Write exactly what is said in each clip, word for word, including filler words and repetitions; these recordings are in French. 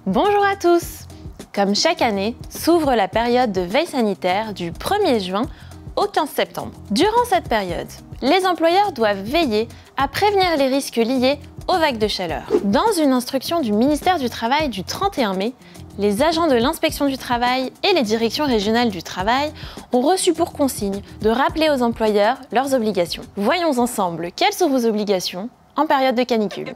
Bonjour à tous! Comme chaque année, s'ouvre la période de veille sanitaire du premier juin au quinze septembre. Durant cette période, les employeurs doivent veiller à prévenir les risques liés aux vagues de chaleur. Dans une instruction du ministère du Travail du trente et un mai, les agents de l'inspection du travail et les directions régionales du travail ont reçu pour consigne de rappeler aux employeurs leurs obligations. Voyons ensemble quelles sont vos obligations en période de canicule.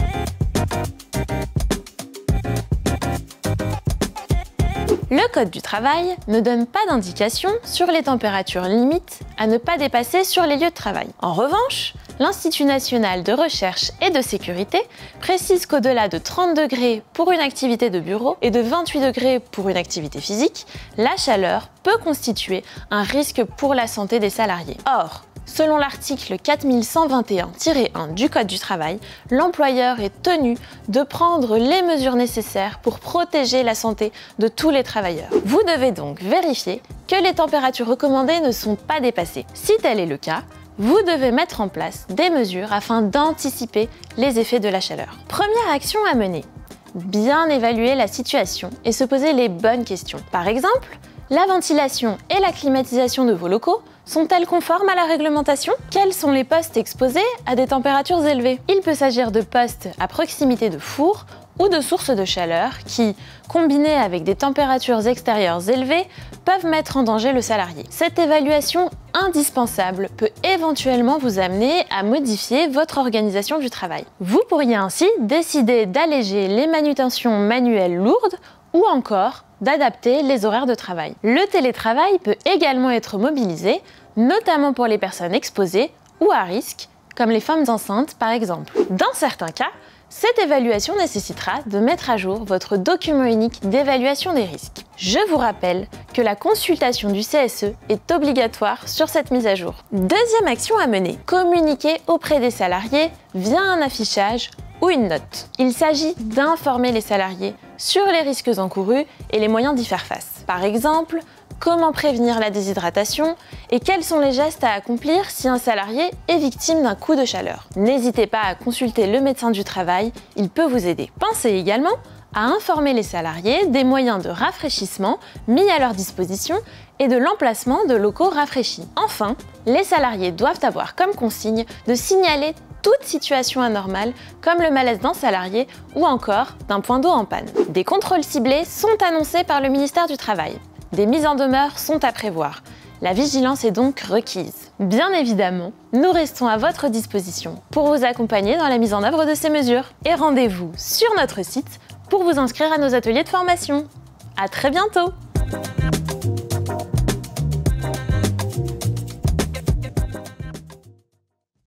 Le Code du travail ne donne pas d'indication sur les températures limites à ne pas dépasser sur les lieux de travail. En revanche, l'Institut national de recherche et de sécurité précise qu'au-delà de trente degrés pour une activité de bureau et de vingt-huit degrés pour une activité physique, la chaleur peut constituer un risque pour la santé des salariés. Or, selon l'article quatre mille cent vingt et un tiret un du Code du travail, l'employeur est tenu de prendre les mesures nécessaires pour protéger la santé de tous les travailleurs. Vous devez donc vérifier que les températures recommandées ne sont pas dépassées. Si tel est le cas, vous devez mettre en place des mesures afin d'anticiper les effets de la chaleur. Première action à mener, bien évaluer la situation et se poser les bonnes questions. Par exemple, la ventilation et la climatisation de vos locaux sont-elles conformes à la réglementation? Quels sont les postes exposés à des températures élevées? Il peut s'agir de postes à proximité de fours ou de sources de chaleur qui, combinés avec des températures extérieures élevées, peuvent mettre en danger le salarié. Cette évaluation indispensable peut éventuellement vous amener à modifier votre organisation du travail. Vous pourriez ainsi décider d'alléger les manutentions manuelles lourdes ou encore d'adapter les horaires de travail. Le télétravail peut également être mobilisé, notamment pour les personnes exposées ou à risque, comme les femmes enceintes par exemple. Dans certains cas, cette évaluation nécessitera de mettre à jour votre document unique d'évaluation des risques. Je vous rappelle que la consultation du C S E est obligatoire sur cette mise à jour. Deuxième action à mener, communiquer auprès des salariés via un affichage ou une note. Il s'agit d'informer les salariés sur les risques encourus et les moyens d'y faire face. Par exemple, comment prévenir la déshydratation et quels sont les gestes à accomplir si un salarié est victime d'un coup de chaleur. N'hésitez pas à consulter le médecin du travail, il peut vous aider. Pensez également à informer les salariés des moyens de rafraîchissement mis à leur disposition et de l'emplacement de locaux rafraîchis. Enfin, les salariés doivent avoir comme consigne de signaler toute situation anormale comme le malaise d'un salarié ou encore d'un point d'eau en panne. Des contrôles ciblés sont annoncés par le ministère du Travail. Des mises en demeure sont à prévoir. La vigilance est donc requise. Bien évidemment, nous restons à votre disposition pour vous accompagner dans la mise en œuvre de ces mesures. Et rendez-vous sur notre site pour vous inscrire à nos ateliers de formation. À très bientôt!